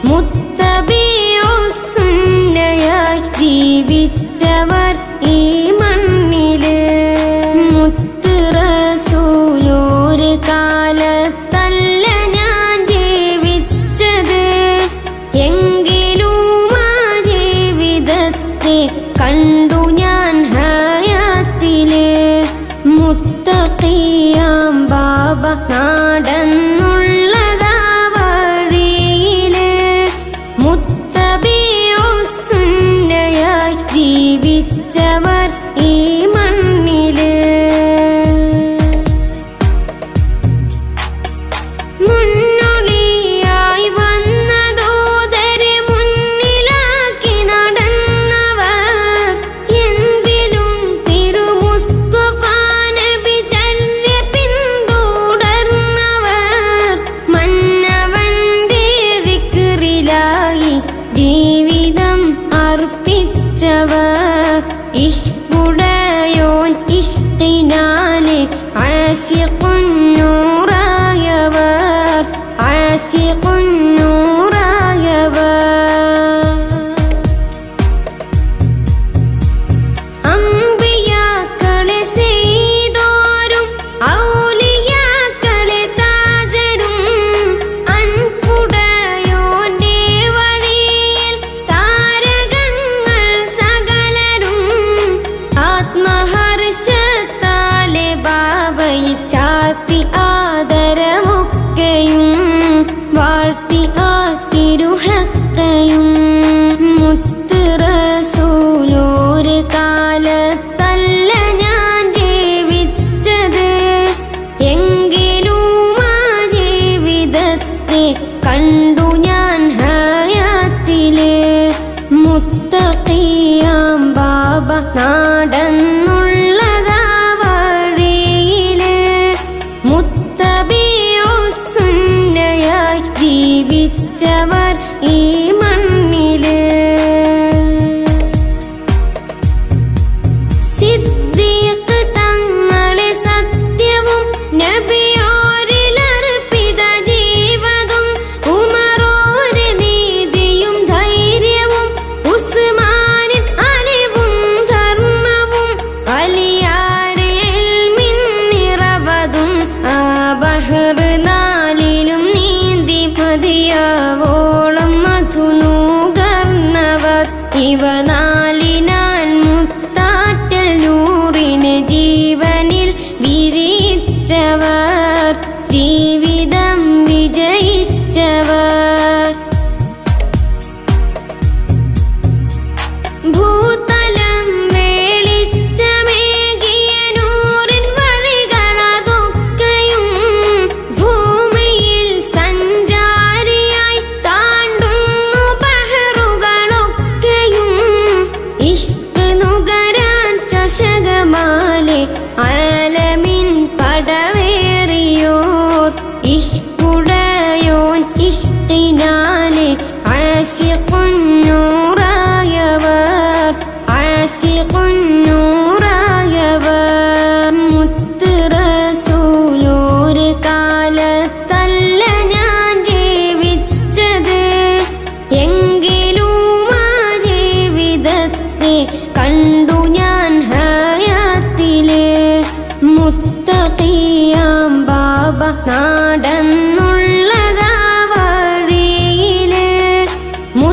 മുത്തബിഉസ്സുന്നയായി ജീവിച്ചവർ ഈ മണ്ണില്. മുത്ത് റസൂലൊരു കാലത്തല്ല ഞാൻ ജീവിച്ചത്, എങ്കിലും ആ ജീവിതത്തെ കണ്ടു ഞാൻ ഹയാത്തില്. മുത്തഖിയാം ബാബ നടന്നുള്ളതാ വഴിയില്. മുത്തബിഉസ്സുന്നയായി ജീവിച്ചവർ ഈ മണ്ണില്. മുന്നൊളിയായി വന്നതോദരെ മുന്നിലാക്കി നടന്നവർ, എന്തിലും തിരുമുസ്തഫ നബി ചര്യ പിന്തുടർന്നവർ. മന്നവന്റെ ദിക്റിലായി ജീവിതം അർപ്പിച്ചവർ. ഇഷ്കുടയോൻ ഇഷ്കിനാലെ ആശിഖുൻ നൂറായവർ, ആശിഖുൻ നൂറായവർ. അംബിയാക്കളെ ചെയ്തോരും ഔലിയാക്കളെ താജരും, അൻപുടയോന്റെ വഴിയിൽ താരകങ്ങൾ സകലരും. ആത്മഹർഷത്താലെ ബാബയെ ചാത്തി ആദരവൊക്കെയും വാഴ്ത്തി ആ തിരുഹക്കയും. മുത്ത് റസൂലൊരു കാലത്തല്ല ഞാൻ ജീവിച്ചത്, എങ്കിലും ആ ജീവിതത്തെ കണ്ടു ഞാൻ ഹയാത്തില്. മുത്തഖിയാം ബാബ നടന്നുള്ളതാ വഴിയില്. മുത്തബിഉസ്സുന്നയായി ജീവിച്ചവർ ഈ മണ്ണില്. സിദ്ദീഖ് തങ്ങളെ സത്യവും നബിയോരിലർപ്പിത ജീവതും, ഉമറോര് നീതിയും ധൈര്യവും, ഉസ്മാനിൻ അലിവും ധർമ്മവും, അലിയാര് ഇൽമിൻ നിറവതും. ആ ബഹർ നാലിലും നീന്തി മതിയാവോളം മധുനൂകർന്നവർ. ഇവ നാലിനാൽ മുത്താറ്റൽ നൂറിന് ജീവനിൽ വിരിച്ചവർ, ജീവിതം വിജയിച്ചവർ. ഭൂതലം വെളിച്ചമേകിയ നൂറിൻ വഴികളതൊക്കെയും, ഭൂമിയിൽ സഞ്ചാരിയായി താണ്ടുന്നു ബഹറുകളൊക്കെയും. ഇഷ്ക് നുകരാൻ ചഷകമാലെ ആലമിൻ പടവേറിയോർ, ഇഷ്കുടയോൻ ഇഷ്കിനാലെ ആശിഖുൻ നൂറായവർ, ആശിഖുൻ നൂറായവർ. മുത്ത് റസൂലൊരു കാലത്തല്ല ഞാൻ ജീവിച്ചത്, എങ്കിലും ആ ജീവിതത്തെ കണ്ടു ഞാൻ ഹയാത്തില്. മുത്തഖിയാം ബാബ നടന്നുള്ളതാ വഴിയില്.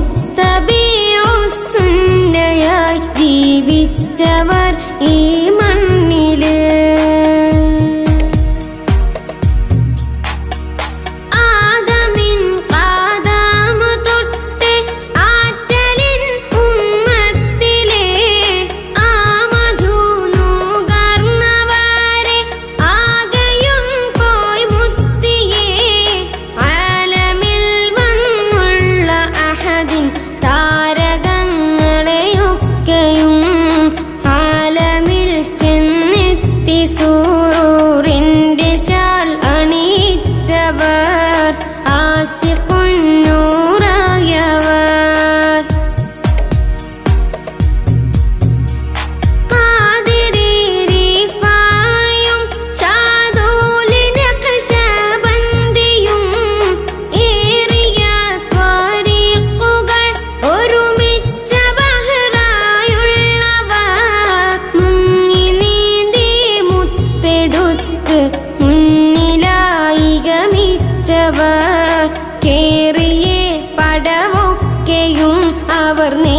അവർ